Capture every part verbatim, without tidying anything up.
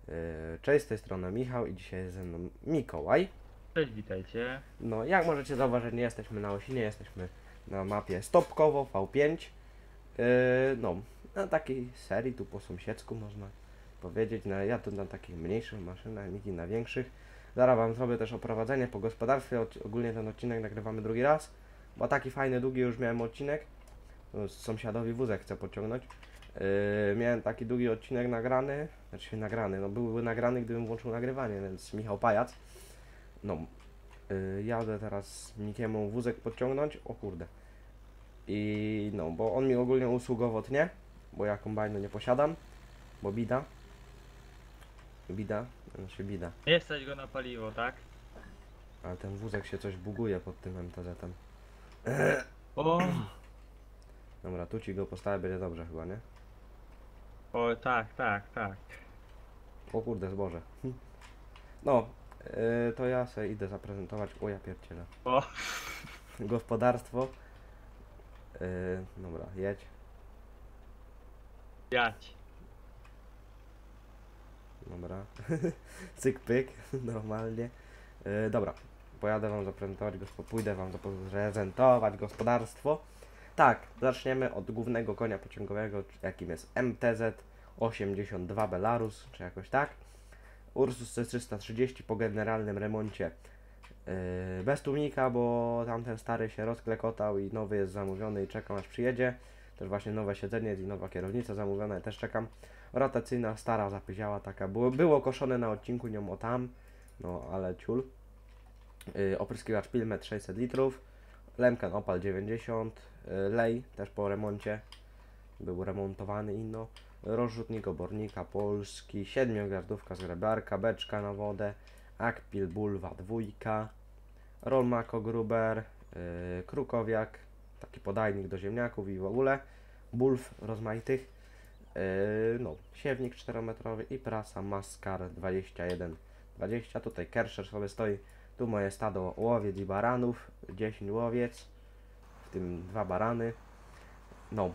Cześć, z tej strony Michał i dzisiaj jest ze mną Mikołaj. Cześć, witajcie. No, jak możecie zauważyć, nie jesteśmy na Osinie, jesteśmy na mapie Stopkowo V pięć. Yy, no, na takiej serii, tu po sąsiedzku można powiedzieć. No, ja tu na takich mniejszych maszynach, Miki na większych. Zaraz wam zrobię też oprowadzenie po gospodarstwie. Ogólnie ten odcinek nagrywamy drugi raz, bo taki fajny, długi już miałem odcinek. No, sąsiadowi wózek chcę pociągnąć. Yy, miałem taki długi odcinek nagrany, znaczy nagrany, no byłby nagrany, gdybym włączył nagrywanie, więc Michał Pajac. No, yy, jadę teraz Mikiemu wózek podciągnąć, o kurde. I no, bo on mi ogólnie usługowo tnie, bo ja kombajnu nie posiadam, bo bida. Bida, znaczy bida. Nie stać go na paliwo, tak? Ale ten wózek się coś buguje pod tym M T Z-em. O, Dobra, tu ci go postawię, będzie dobrze chyba, nie? o tak, tak, tak. O kurde, zboże. No, yy, to ja sobie idę zaprezentować, o ja pierdzielę. O, Gospodarstwo. Yy, dobra, jedź. jać. Dobra. Cyk pyk, normalnie. Yy, dobra, pojadę wam zaprezentować gospod... pójdę wam zaprezentować gospodarstwo. Tak, zaczniemy od głównego konia pociągowego, jakim jest M T Z osiemdziesiąt dwa Belarus, czy jakoś tak. Ursus C trzysta trzydzieści po generalnym remoncie. Yy, bez tłumika, bo tamten stary się rozklekotał i nowy jest zamówiony i czekam aż przyjedzie. Też właśnie nowe siedzenie i nowa kierownica zamówiona i też czekam. Rotacyjna stara zapyziała taka, było, było koszone na odcinku nią o tam, no ale ciul. Yy, opryskiwacz Pilmet sześćset litrów, Lemken Opal dziewięćdziesiąt, yy, Lej też po remoncie, był remontowany inno. Rozrzutnik obornika polski, siedmiogwiazdówka z grebarka, beczka na wodę, Akpil Bulwa dwójka, Rolmako Gruber, yy, Krukowiak, taki podajnik do ziemniaków i w ogóle, Bulw rozmaitych, yy, no, siewnik czterometrowy i prasa Maskar dwadzieścia jeden dwadzieścia, tutaj Kerscher sobie stoi, tu moje stado łowiec i baranów, dziesięć łowiec, w tym dwa barany, no,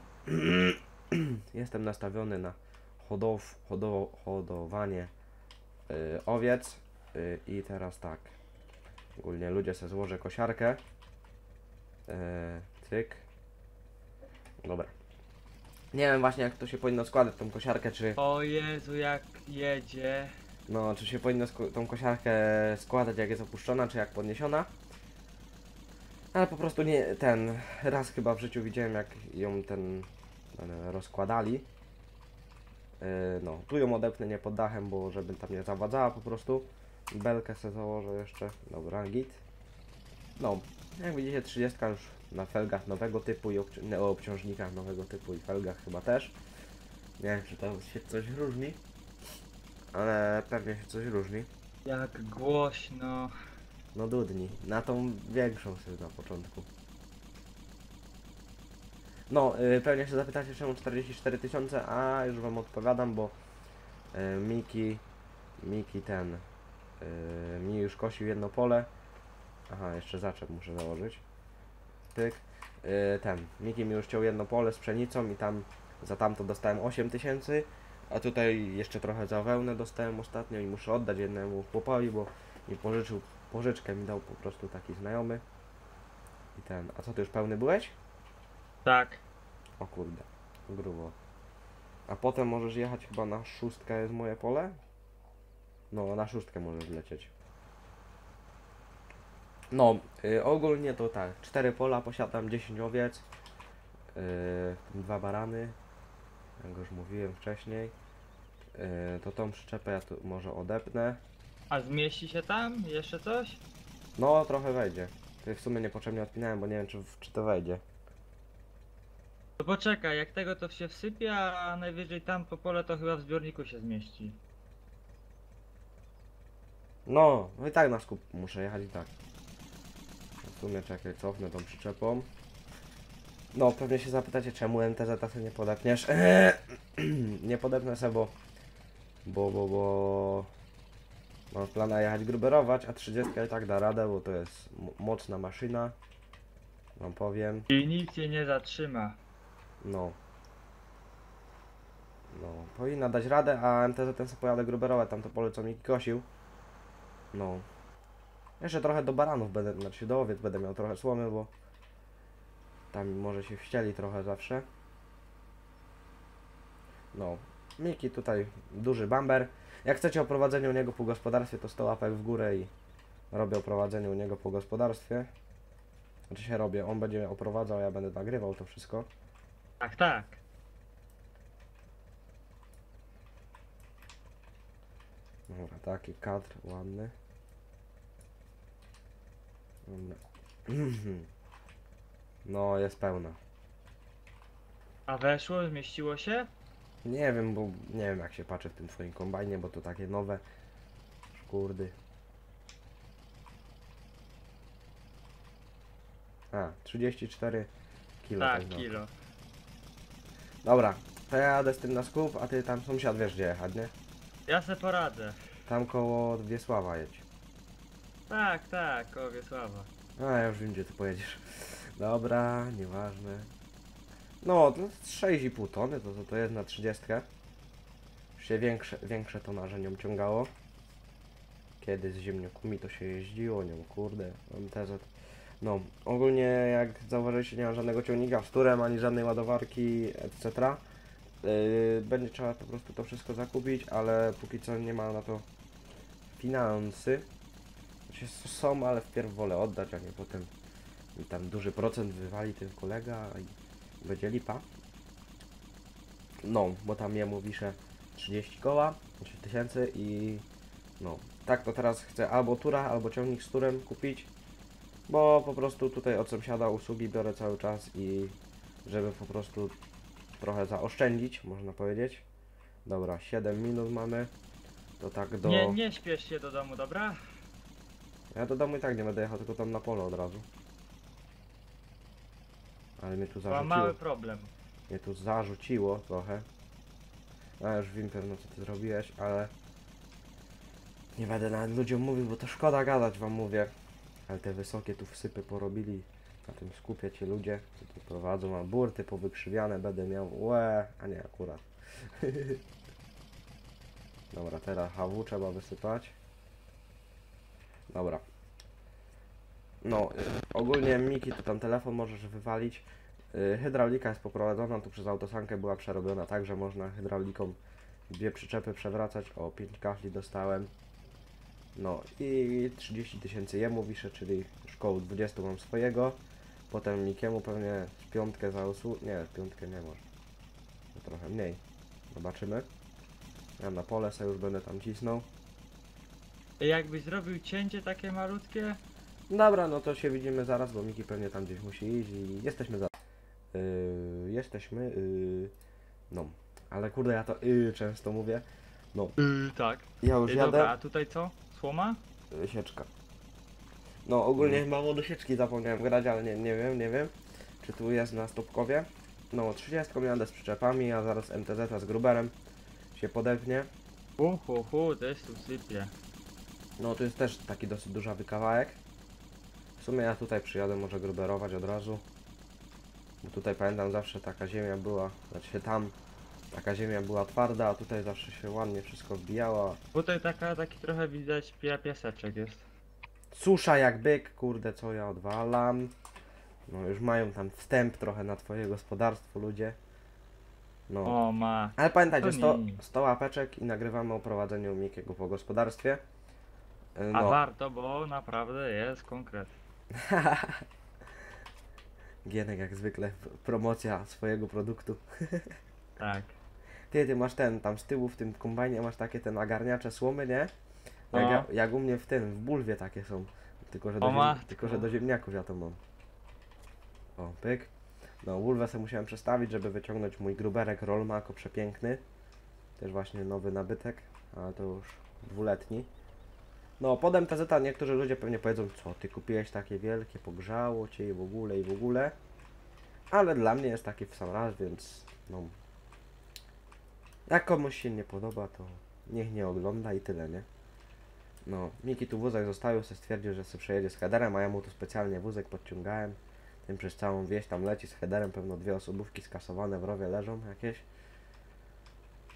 jestem nastawiony na hodow, hodow, hodowanie yy, owiec yy, i teraz tak, ogólnie ludzie se złożę kosiarkę, yy, cyk, dobra, nie wiem właśnie jak to się powinno składać tą kosiarkę, czy O Jezu, jak jedzie. no, czy się powinno sko- tą kosiarkę składać jak jest opuszczona, czy jak podniesiona, ale po prostu nie, ten, raz chyba w życiu widziałem jak ją ten, ten rozkładali. Yy, no, tu ją odepnę nie pod dachem, bo żeby tam nie zawadzała po prostu. Belkę sobie założę jeszcze. Dobra, git. No, jak widzicie trzydziestka już na felgach nowego typu i obci no, obciążnikach nowego typu i felgach chyba też. Nie wiem czy to się coś różni, ale pewnie się coś różni. Jak głośno. No dudni, na tą większą sobie na początku. No, yy, pewnie się zapytacie czemu czterdzieści cztery tysiące, a już wam odpowiadam, bo yy, Miki, Miki ten, yy, mi już kosił jedno pole. Aha, jeszcze zaczep muszę założyć. Pyk. Yy, ten, Miki mi już ciął jedno pole z pszenicą i tam za tamto dostałem osiem tysięcy, a tutaj jeszcze trochę za wełnę dostałem ostatnio i muszę oddać jednemu chłopowi, bo mi pożyczył, pożyczkę mi dał po prostu taki znajomy. I ten, a co ty już pełny byłeś? Tak. O kurde, grubo. A potem możesz jechać chyba na szóstkę jest moje pole? No, na szóstkę możesz lecieć. No, y, ogólnie to tak, cztery pola posiadam, dziesięć owiec, y, dwa barany, jak już mówiłem wcześniej. Y, to tą przyczepę ja tu może odepnę. A zmieści się tam jeszcze coś? No, trochę wejdzie. To w sumie niepotrzebnie odpinałem, bo nie wiem czy, czy to wejdzie. To poczekaj, jak tego to się wsypie, a najwyżej tam po pole to chyba w zbiorniku się zmieści. No, no i tak na skup muszę jechać i tak. W sumie czekaj, cofnę tą przyczepą. No, pewnie się zapytacie, czemu M T Z sobie nie podepniesz. Nie podepnę se, bo... Bo, bo, bo... Mam w planach jechać gruberować, a trzydzieści i tak da radę, bo to jest mocna maszyna. Wam powiem. I nic cię nie zatrzyma. No. No, powinna dać radę, a M T Z ten sobie pojadę gruberować tam to pole, co mi kosił. No. Jeszcze trochę do baranów będę, znaczy do owiec będę miał trochę słomy, bo tam może się wścieli trochę zawsze. No. Miki tutaj duży bamber. Jak chcecie o prowadzeniu u niego po gospodarstwie, to sto łapek w górę i robię oprowadzenie u niego po gospodarstwie. Znaczy się robię, on będzie oprowadzał, ja będę nagrywał to wszystko. Tak, tak. Dobra, taki kadr ładny. Dobra. No, jest pełna. A weszło, zmieściło się? Nie wiem, bo nie wiem jak się patrzy w tym twoim kombajnie, bo to takie nowe szkurdy. A, trzydzieści cztery kilo. Tak, no. kilo. Dobra, to ja jadę z tym na skup, a ty tam sąsiad wiesz gdzie jechać, nie? Ja se poradzę. Tam koło Wiesława jedź. Tak, tak, koło Wiesława. A, ja już wiem gdzie ty pojedziesz. Dobra, nieważne. No, to sześć i pół tony, to, to, to jest na trzydziestkę. Już się większe, większe tonaże nią ciągało. Kiedy z ziemniakami to się jeździło, nią kurde, M T Z. No, ogólnie jak zauważyliście, nie ma żadnego ciągnika z turem, ani żadnej ładowarki, et cetera. Yy, będzie trzeba po prostu to wszystko zakupić, ale póki co nie ma na to finansy. Znaczy są, ale wpierw wolę oddać, a nie potem mi tam duży procent wywali ten kolega i będzie lipa. No, bo tam jemu wiszę trzydzieści koła, znaczy tysięcy i no, tak to teraz chcę albo tura, albo ciągnik z turem kupić, bo po prostu tutaj od sąsiada usługi biorę cały czas i żeby po prostu trochę zaoszczędzić, można powiedzieć. Dobra, siedem minut mamy, to tak do... Nie, nie śpiesz się do domu, dobra? Ja do domu i tak nie będę jechał, tylko tam na pole od razu. Ale mnie tu Mam zarzuciło, mały problem. mnie tu zarzuciło trochę. Ja już wiem pewno co ty zrobiłeś, ale nie będę nawet ludziom mówił, bo to szkoda gadać wam mówię. Ale te wysokie tu wsypy porobili na tym skupie ci ludzie, co tu prowadzą, a burty powykrzywiane będę miał, łe, a nie akurat. Dobra, teraz H W trzeba wysypać. Dobra. No, y, ogólnie Miki, to tam telefon możesz wywalić. Y, hydraulika jest poprowadzona, tu przez autosankę była przerobiona tak, że można hydrauliką dwie przyczepy przewracać. O, pięć kafli dostałem. No i trzydzieści tysięcy jemu wiszę, czyli już koło dwudziestu mam swojego. Potem Mikiemu pewnie z piątkę za usługę. Nie, z piątkę nie może. No, trochę mniej. Zobaczymy. Ja na pole sobie już będę tam cisnął. Jakbyś zrobił cięcie takie malutkie? Dobra, no to się widzimy zaraz, bo Miki pewnie tam gdzieś musi iść i jesteśmy za... Yy, jesteśmy... Yy, no, ale kurde, ja to yy, często mówię. No, Yy, tak. ja już Yy, jadę. dobra, a tutaj co? Słoma? Yy, sieczka. No, ogólnie mało do sieczki zapomniałem grać, ale nie, nie wiem, nie wiem. Czy tu jest na stopkowie. No, trzydziestką jadę z przyczepami, a zaraz M T Z z gruberem się podepnie. Hu, hu, hu, też tu sypie. No, tu jest też taki dosyć duży kawałek. W sumie ja tutaj przyjadę może gruberować od razu. Bo tutaj pamiętam zawsze taka ziemia była, znaczy się tam taka ziemia była twarda, a tutaj zawsze się ładnie wszystko wbijało. Tutaj taka, taki trochę widać pia piaseczek jest. Susza jak byk, kurde co ja odwalam. No już mają tam wstęp trochę na twoje gospodarstwo ludzie. No. O ma. Ale pamiętajcie, to sto, nie. sto łapeczek i nagrywamy o prowadzeniu Mikiego po gospodarstwie. Yy, A No. warto, bo naprawdę jest konkret. Gienek jak zwykle, promocja swojego produktu. Tak. Ty, ty masz ten, tam z tyłu w tym kombajnie masz takie te nagarniacze słomy, nie? Jak, No. ja, jak u mnie w tym, w bulwie takie są. Tylko że, do O ziem, matko. tylko, że do ziemniaków ja to mam. O, pyk. No, bulwę sobie musiałem przestawić, żeby wyciągnąć mój gruberek Rolmako przepiękny. Też właśnie nowy nabytek, ale to już dwuletni. No, pod M T Z niektórzy ludzie pewnie powiedzą, co ty kupiłeś takie wielkie, pogrzało cię i w ogóle, i w ogóle. Ale dla mnie jest taki w sam raz, więc no... Jak komuś się nie podoba, to niech nie ogląda i tyle, nie? No, Miki tu wózek zostawił, se stwierdził, że sobie przejedzie z headerem, a ja mu tu specjalnie wózek podciągałem. Tym przez całą wieś tam leci z headerem, pewno dwie osobówki skasowane w rowie leżą jakieś.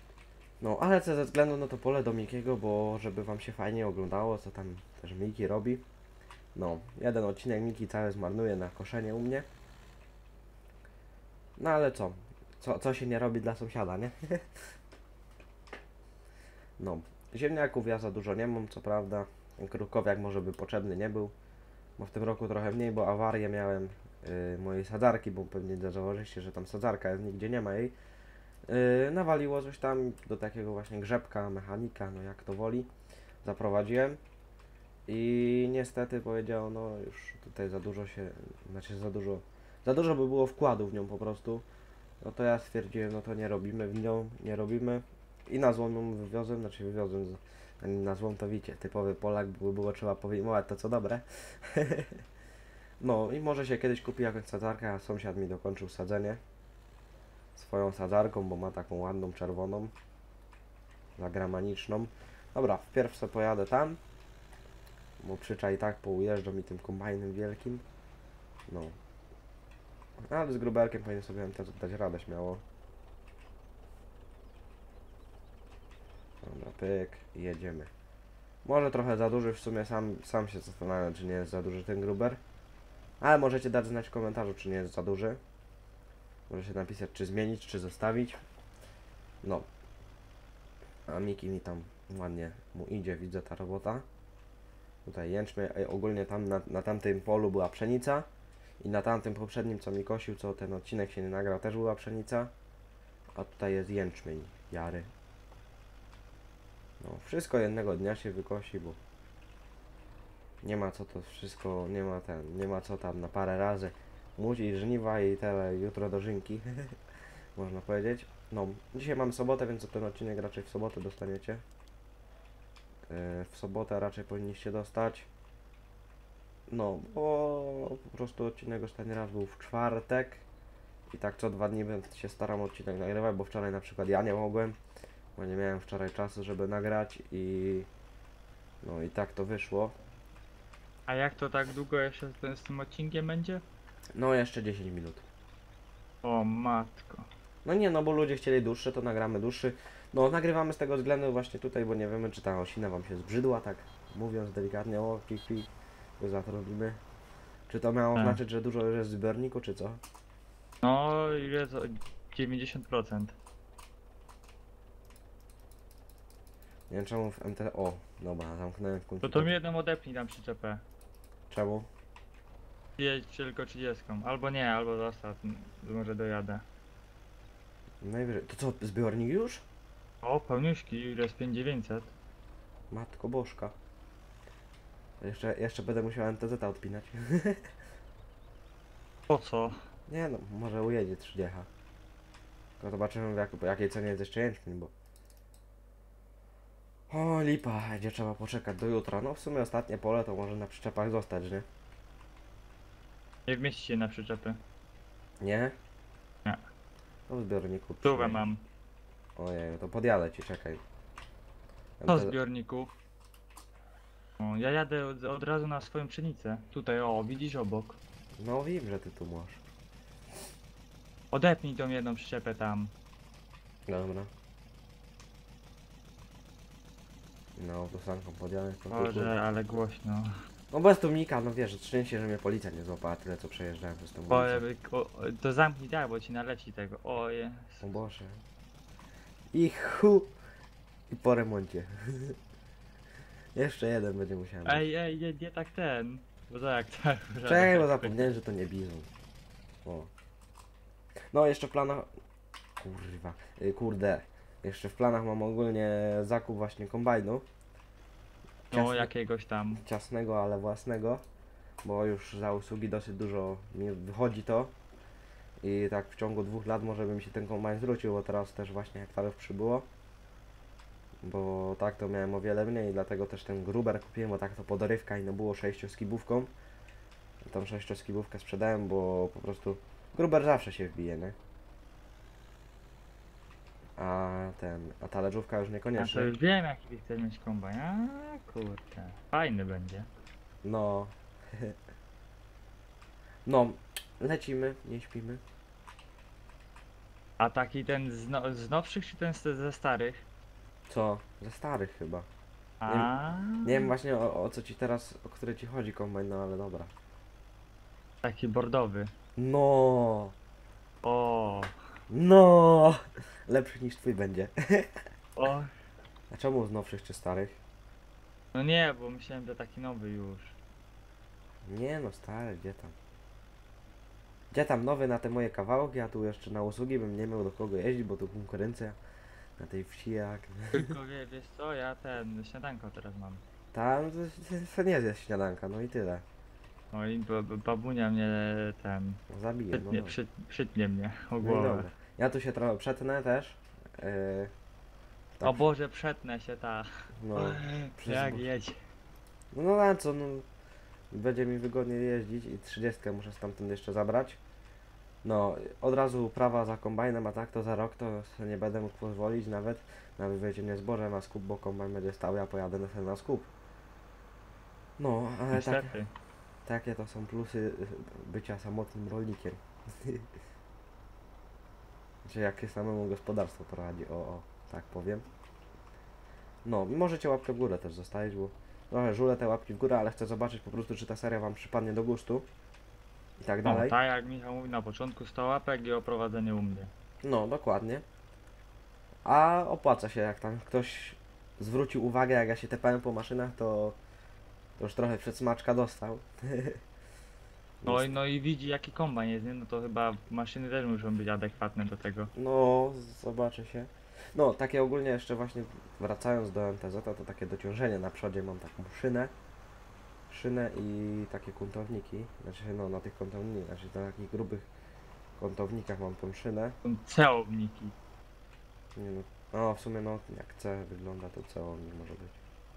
No, ale co ze względu na to pole do Mikiego, bo żeby wam się fajnie oglądało, co tam też Miki robi. No, jeden odcinek Miki cały zmarnuje na koszenie u mnie. No ale co? Co, co się nie robi dla sąsiada, nie? No, ziemniaków ja za dużo nie mam, co prawda. Ten krukowiak może by potrzebny nie był. Bo w tym roku trochę mniej, bo awarię miałem yy, mojej sadzarki, bo pewnie założyliście, że tam sadzarka jest, nigdzie nie ma jej. Yy, nawaliło coś tam do takiego właśnie grzebka, mechanika, no jak to woli. Zaprowadziłem i niestety powiedział, no już tutaj za dużo się, znaczy za dużo, za dużo by było wkładu w nią po prostu. No to ja stwierdziłem, no to nie robimy w nią, nie robimy. I na złą ją wywiozłem, znaczy wywiozłem, z, na złą to wiecie, typowy Polak, było, było trzeba wyjmować to co dobre. No i może się kiedyś kupi jakąś sadzarkę, a sąsiad mi dokończył sadzenie swoją sadzarką, bo ma taką ładną czerwoną, zagramaniczną. Dobra, wpierw sobie pojadę tam, bo przyczaj i tak poujeżdża mi tym kombajnem wielkim. No. Ale z grubelkiem powinien sobie M T Z dać radę śmiało. Dobra, pyk i jedziemy. Może trochę za duży, w sumie sam, sam się zastanawiam, czy nie jest za duży ten gruber. Ale możecie dać znać w komentarzu, czy nie jest za duży. Możecie napisać, czy zmienić, czy zostawić. No. A Miki mi tam ładnie mu idzie, widzę ta robota. Tutaj jęczmy, ej, ogólnie tam na, na tamtym polu była pszenica. I na tamtym poprzednim, co mi kosił, co ten odcinek się nie nagrał, też była pszenica. A tutaj jest jęczmień, jary. No, wszystko jednego dnia się wykosi, bo nie ma co to wszystko, nie ma ten, nie ma co tam na parę razy muci żniwa i tyle jutro dożynki, można powiedzieć. No, dzisiaj mam sobotę, więc ten odcinek raczej w sobotę dostaniecie. Yy, w sobotę raczej powinniście dostać. No, bo po prostu odcinek ostatni raz był w czwartek i tak co dwa dni będę się staram odcinek nagrywać, bo wczoraj na przykład ja nie mogłem, bo nie miałem wczoraj czasu, żeby nagrać i no i tak to wyszło. A jak to tak długo jeszcze z, z tym odcinkiem będzie? No jeszcze dziesięć minut. O matko. No nie, no bo ludzie chcieli dłuższy, to nagramy dłuższy. No nagrywamy z tego względu właśnie tutaj, bo nie wiemy, czy ta osina wam się zbrzydła, tak mówiąc delikatnie, o kiki, go zatrudnimy. Czy to miało Tak. znaczyć, że dużo już jest w zbiorniku, czy co? No ile za dziewięćdziesiąt procent. Nie wiem czemu w M T... O, dobra, zamknąłem w końcu. To to mi jedną odepnij tam przyczepę. Czemu? Jedź tylko trzydziestką. Albo nie, albo zostaw. m, Może dojadę. Najwyżej. To co, zbiornik już? O, pełniuśki, ile jest pięć tysięcy dziewięćset. Matko bożka. Jeszcze, jeszcze będę musiał M T Z odpinać. Po co? Nie no, może ujedzie trzydziecha. To zobaczymy w jak, po jakiej cenie jest jeszcze jęczmień, bo... O, lipa, będzie trzeba poczekać do jutra. No w sumie ostatnie pole to może na przyczepach zostać, nie? Nie wmieści się na przyczepy. Nie? Nie. No w zbiorniku. Tuwę przynajmniej. mam. Ojej, no to podjadę ci, czekaj. Po M T Z zbiorniku. O, ja jadę od, od razu na swoją pszenicę. Tutaj, o, widzisz obok. No wiem, że ty tu masz. Odepnij tą jedną przyczepę tam. Dobra. No, to sanką podjadę. To tu- Boże, ale głośno. No bez tu Mika, no wiesz, szczęście, że mnie policja nie złapała tyle co przejeżdżałem przez tą ulicę. Oje, o, o, to zamknij tak, bo ci naleci tego. Oje. O Boże. I chu. I po remoncie. Jeszcze jeden będzie musiał być. Ej, ej, nie, nie tak ten. Bo tak, tak. Czekaj, bo zapomniałem, że to nie bizon. O. No, jeszcze w planach... Kurwa. Y, Kurde. Jeszcze w planach mam ogólnie zakup właśnie kombajnu. No, Ciasne- jakiegoś tam. Ciasnego, ale własnego. Bo już za usługi dosyć dużo mi wychodzi to. I tak w ciągu dwóch lat może by mi się ten kombajn zwrócił, bo teraz też właśnie hektarów przybyło. Bo tak to miałem o wiele mniej, dlatego też ten gruber kupiłem, bo tak to podorywka i no było sześcioskibówką. Tą sześcioskibówkę sprzedałem, bo po prostu gruber zawsze się wbije, nie? A ten, a talerzówka już A to niekoniecznie. już wiem, jaki ty chcesz mieć kombajn. A kurde. Fajny będzie. No. No, lecimy, nie śpimy. A taki ten z, no, z nowszych czy ten z, ze starych? Co? Ze starych chyba. A Nie wiem właśnie o, o co ci teraz, o które ci chodzi kombajn, no ale dobra. taki bordowy. No, O, no, lepszy niż twój będzie. o. A czemu z nowszych czy starych? No nie, bo myślałem, że taki nowy już. Nie no, stary, gdzie tam? Gdzie tam nowy na te moje kawałki, a tu jeszcze na usługi bym nie miał do kogo jeździć, bo tu konkurencja na tej wsi jak... Tylko wie, wiesz co, ja ten śniadanko teraz mam. Tam to, to nie jest śniadanka, no i tyle. No i ba- ba- babunia mnie ten No, zabiję, no przytnie, dobra. przy, przytnie mnie o No i głowę. dobra. Ja tu się trochę przetnę też. Yy, tak, O Boże, przetnę się ta. no, przez Jak bo- jedź. no na co, no, będzie mi wygodniej jeździć i trzydziestkę muszę stamtąd jeszcze zabrać. No, od razu uprawa za kombajnem, a tak to za rok to sobie nie będę mógł pozwolić nawet na wywiezie mnie zboże na skup, bo kombajn będzie stał, ja pojadę na, na skup. No, ale tak, Niestety. takie to są plusy y, bycia samotnym rolnikiem. Znaczy jak się samemu gospodarstwo prowadzi, o, o, tak powiem. No, i możecie łapkę w górę też zostawić, bo trochę żulę te łapki w górę, ale chcę zobaczyć po prostu, czy ta seria wam przypadnie do gustu. I tak No, dalej. tak jak Michał mówi na początku, sto łapek i oprowadzenie u mnie. No, dokładnie. A opłaca się, jak tam ktoś zwrócił uwagę, jak ja się tepałem po maszynach, to, to już trochę przedsmaczka dostał. No i, no i widzi jaki kombajn jest, nie? No to chyba maszyny też muszą być adekwatne do tego. No, zobaczy się. No, takie ogólnie jeszcze właśnie wracając do M T Z, to takie dociążenie na przodzie mam taką szynę. Szynę i takie kątowniki. Znaczy, no, na tych kątownikach, znaczy na takich grubych kątownikach mam tą szynę. Są cełowniki. Nie no, no w sumie no, jak C wygląda, to cełownik może być.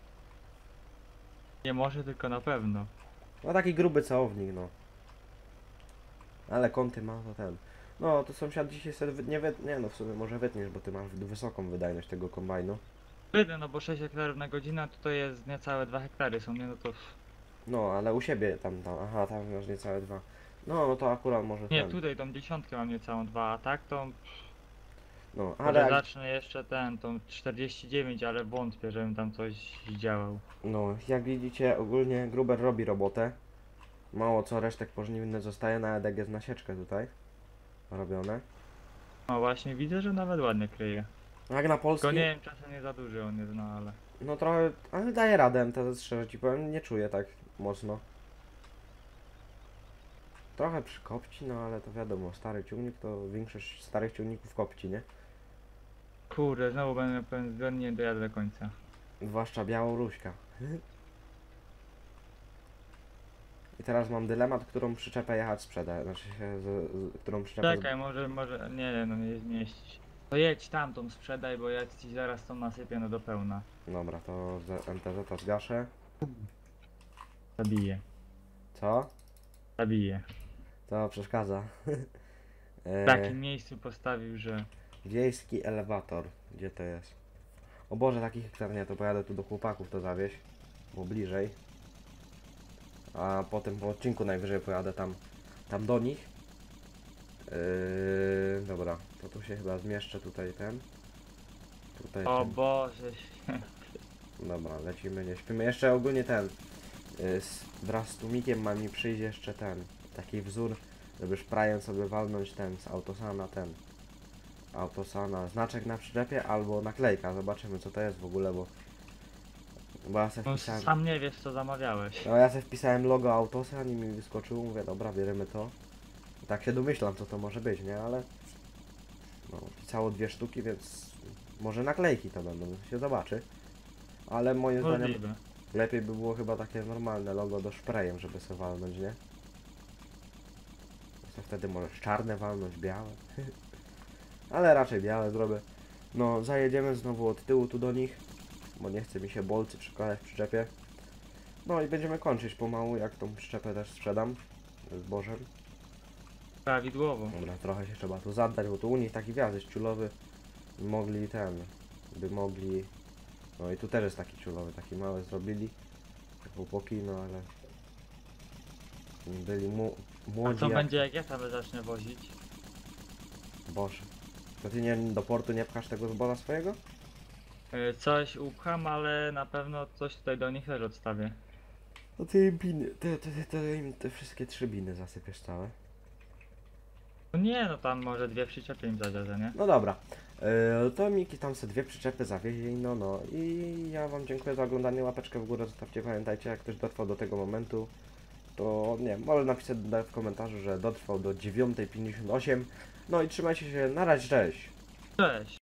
Nie może, tylko na pewno. No taki gruby całownik, no. Ale kąty ma to ten. No to sąsiad dzisiaj sobie wy- nie, wy- nie no w sumie może wytniesz, bo ty masz wysoką wydajność tego kombajnu. Wtedy, no bo sześć hektarów na godzinę, to to jest niecałe dwa hektary są, nie? No to... No ale u siebie tam, tam, aha, tam masz niecałe dwa. No, no to akurat może Nie, ten. tutaj tą dziesiątkę mam niecałą dwa, a tak to... No, Ale ale jak, zacznę jeszcze ten, tą czterdzieści dziewięć, ale wątpię, żebym tam coś zdziałał. no, jak widzicie ogólnie Gruber robi robotę. Mało co, resztek pożniwny zostaje, nawet jak jest nasieczkę tutaj robione. No właśnie, widzę, że nawet ładnie kryje. Jak na polski, Tylko nie wiem, czasem nie za duży on jest, no ale... no trochę, ale daje radę M T Z, szczerze ci powiem, nie czuję tak mocno. Trochę przykopci, no ale to wiadomo, stary ciągnik to większość starych ciągników kopci, nie? Kurde, znowu będę miał pełen zbiornik, nie dojadę do końca. Zwłaszcza Białoruśka. I teraz mam dylemat, którą przyczepę jechać sprzedać, znaczy się, z, z, którą przyczepę... Czekaj, może, może, nie, nie, no nie zmieścić. To jedź tamtą sprzedaj, bo ja ci zaraz tą nasypię no do pełna. Dobra, to z M T Z zgaszę. Zabiję, Co? zabiję. To przeszkadza. W e, takim miejscu postawił, że... Wiejski elewator. Gdzie to jest? O Boże, taki hektar nie, to pojadę tu do chłopaków to zawieźć. Bo bliżej. A potem po odcinku najwyżej pojadę tam, tam do nich. Yy, dobra, to tu się chyba zmieszczę tutaj ten. Tutaj O ten. Boże, Dobra, lecimy, nie śpimy. Jeszcze ogólnie ten. Yy, z, wraz z tłumikiem ma mi przyjść jeszcze ten. Taki wzór, żeby szprajem sobie walnąć ten z autosana ten. Autosana, znaczek na przyczepie albo naklejka. Zobaczymy co to jest w ogóle, bo. Bo ja se no wpisałem. sam nie wiesz co zamawiałeś. No ja sobie wpisałem logo Autosan i mi wyskoczyło, mówię dobra, bierzemy to. I tak się domyślam co to może być, nie? Ale no, pisało dwie sztuki, więc może naklejki to będą, się zobaczy. Ale moim zdaniem Możliwe. lepiej by było chyba takie normalne logo do szprejem, żeby sobie walnąć, nie? To wtedy możesz czarne walnąć, białe. Ale raczej białe zrobię. No, zajedziemy znowu od tyłu tu do nich, bo nie chce mi się bolcy przykładać w przyczepie. No i będziemy kończyć pomału, jak tą przyczepę też sprzedam z zbożem. Prawidłowo. Dobra, trochę się trzeba tu zaddać, bo tu u nich taki wjazd jest ciulowy. Mogli ten, by mogli... No i tu też jest taki ciulowy, taki mały zrobili. Chłopaki, no ale... Byli mu, A młodzi co jak... będzie jak ja tam zacznę wozić? Boże. To ty nie, do portu nie pchasz tego zboża swojego? Y, Coś upcham, ale na pewno coś tutaj do nich też odstawię. No ty biny, te, te, te, te, im te wszystkie trzy biny zasypiesz całe. No nie, no tam może dwie przyczepy im zadzielę, nie? No dobra, yy, to Miki tam se dwie przyczepy zawiezie i no no. I ja wam dziękuję za oglądanie, łapeczkę w górę zostawcie, pamiętajcie, jak ktoś dotrwał do tego momentu, to nie wiem, może napisać w komentarzu, że dotrwał do dziewiątej pięćdziesiąt osiem. No i trzymajcie się, na razie, cześć! Cześć!